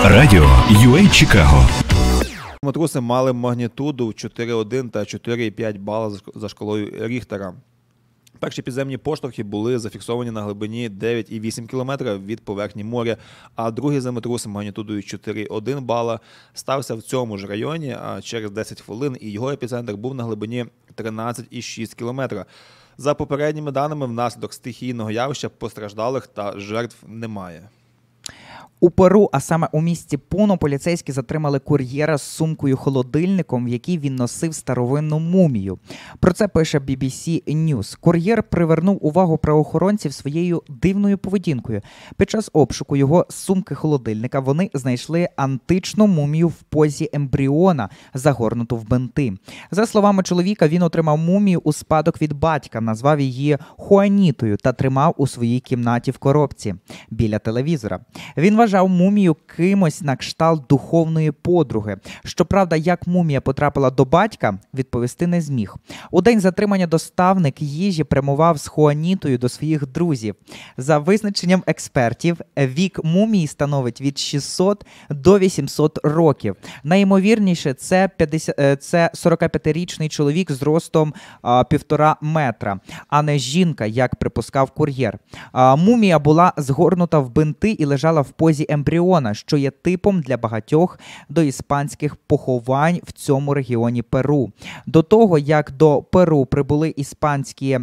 Радіо UA Чикаго. Землетруси мали магнітуду 4,1 та 4,5 бала за шкалою Ріхтера. Перші підземні поштовхи були зафіксовані на глибині 9,8 км від поверхні моря, а другий землетрус магнітудою 4,1 бала стався в цьому ж районі, а через 10 хвилин і його епіцентр був на глибині 13,6 км. За попередніми даними, внаслідок стихійного явища постраждалих та жертв немає. У Перу, а саме у місті Пуно, поліцейські затримали кур'єра з сумкою-холодильником, в якій він носив старовинну мумію. Про це пише BBC News. Кур'єр привернув увагу правоохоронців своєю дивною поведінкою. Під час обшуку його сумки-холодильника вони знайшли античну мумію в позі ембріона, загорнуту в бинти. За словами чоловіка, він отримав мумію у спадок від батька, назвав її Хуанітою та тримав у своїй кімнаті в коробці біля телевізора. Він вважав мумію кимось на кшталт духовної подруги. Щоправда, як мумія потрапила до батька, відповісти не зміг. У день затримання доставник їжі прямував з Хуанітою до своїх друзів. За визначенням експертів, вік мумії становить від 600 до 800 років. Найімовірніше, це 45-річний чоловік з ростом 1,5 метра, а не жінка, як припускав кур'єр. Мумія була згорнута в бинти і лежала в позі ембріона, що є типом для багатьох доіспанських поховань в цьому регіоні Перу. До того, як до Перу прибули іспанські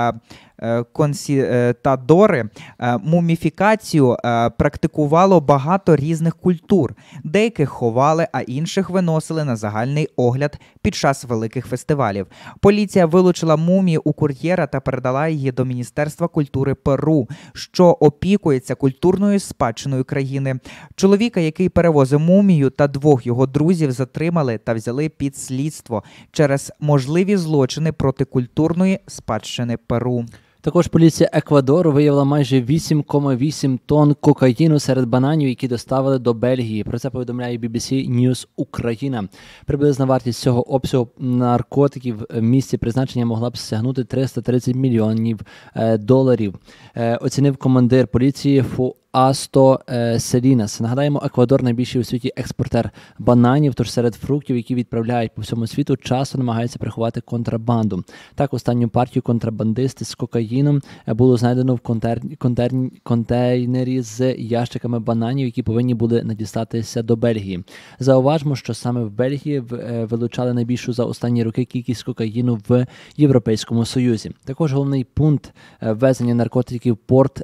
консістадори, муміфікацію практикувало багато різних культур. Деяких ховали, а інших виносили на загальний огляд під час великих фестивалів. Поліція вилучила мумію у кур'єра та передала її до Міністерства культури Перу, що опікується культурною спадщиною країни. Чоловіка, який перевозив мумію, та двох його друзів затримали та взяли під слідство через можливі злочини проти культурної спадщини Перу. Також поліція Еквадору виявила майже 8,8 тонн кокаїну серед бананів, які доставили до Бельгії. Про це повідомляє BBC News Україна. Приблизна вартість цього обсягу наркотиків в місці призначення могла б сягнути 330 мільйонів доларів. Оцінив командир поліції Асто Селінас. Нагадаємо, Еквадор найбільший у світі експортер бананів, тож серед фруктів, які відправляють по всьому світу, часто намагаються приховати контрабанду. Так, останню партію контрабандисти з кокаїном було знайдено в контейнері з ящиками бананів, які повинні були надіслатися до Бельгії. Зауважмо, що саме в Бельгії вилучали найбільшу за останні роки кількість кокаїну в Європейському Союзі. Також головний пункт ввезення наркотиків порт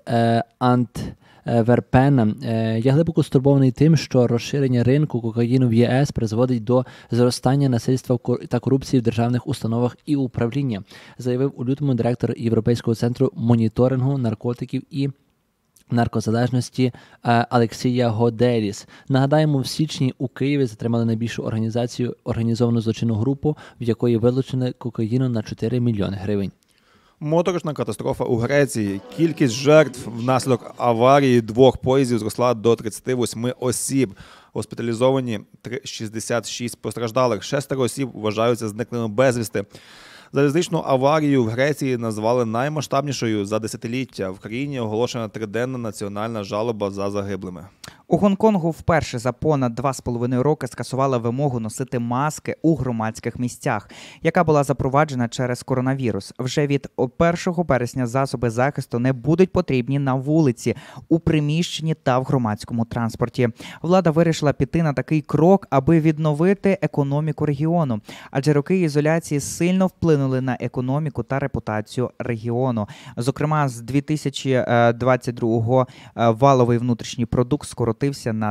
Антверпена є глибоко стурбований тим, що розширення ринку кокаїну в ЄС призводить до зростання насильства та корупції в державних установах і управління, заявив у лютому директор Європейського центру моніторингу наркотиків і наркозалежності Алексія Годеліс. Нагадаємо, в січні у Києві затримали найбільшу організовану злочинну групу, в якої вилучили кокаїну на 4 мільйони гривень. Моторошна катастрофа у Греції. Кількість жертв внаслідок аварії двох поїздів зросла до 38 осіб. Госпіталізовані 66 постраждалих. 6 осіб вважаються зниклими безвісти. Залізничну аварію в Греції назвали наймасштабнішою за десятиліття. В країні оголошена 3-денна національна жалоба за загиблими. У Гонконгу вперше за понад 2,5 роки скасували вимогу носити маски у громадських місцях, яка була запроваджена через коронавірус. Вже від 1 березня засоби захисту не будуть потрібні на вулиці, у приміщенні та в громадському транспорті. Влада вирішила піти на такий крок, аби відновити економіку регіону, адже роки ізоляції сильно вплинули на економіку та репутацію регіону. Зокрема, з 2022-го валовий внутрішній продукт скоротився на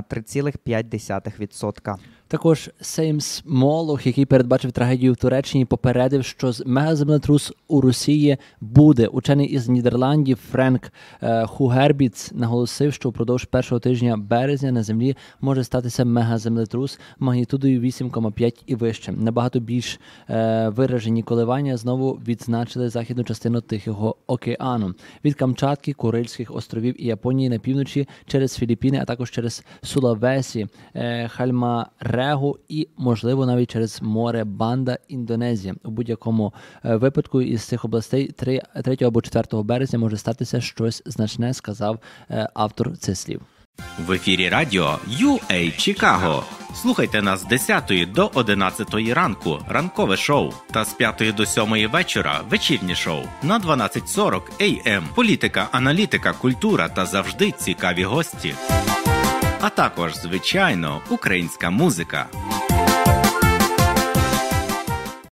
3,5%. Також Сеймс Молох, який передбачив трагедію в Туреччині, попередив, що мегаземлетрус у Росії буде. Учений із Нідерландів Френк Хугербіц наголосив, що впродовж першого тижня березня на землі може статися мегаземлетрус магнітудою 8,5 і вище. Набагато більш виражені коливання знову відзначили західну частину Тихого океану. Від Камчатки, Курильських островів і Японії на півночі через Філіппіни, а також через Сулавесі, Хальмарегу і, можливо, навіть через море Банда, Індонезія. У будь-якому випадку із цих областей 3 або 4 березня може статися щось значне, сказав автор цих слів. В ефірі радіо UA Чикаго. Слухайте нас з 10 до 11 ранку – ранкове шоу, та з 5 до 7 вечора – вечірнє шоу. На 12:40 AM – політика, аналітика, культура та завжди цікаві гості. А також, звичайно, українська музика.